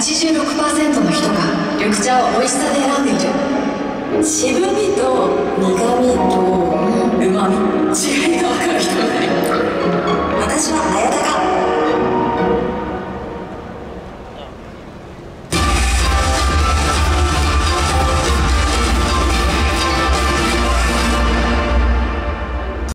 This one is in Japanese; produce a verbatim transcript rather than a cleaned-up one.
ちじゅうろくパーセント の人が緑茶を美味しさで選んでいる。渋みと苦みとうまみ、違いが分かる人がいる。私は綾鷹。